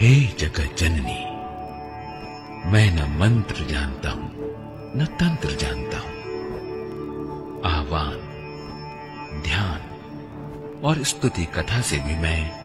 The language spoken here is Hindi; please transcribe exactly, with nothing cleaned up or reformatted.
हे जगत जननी, मैं न मंत्र जानता हूं न तंत्र जानता हूं। आह्वान, ध्यान और स्तुति कथा से भी मैं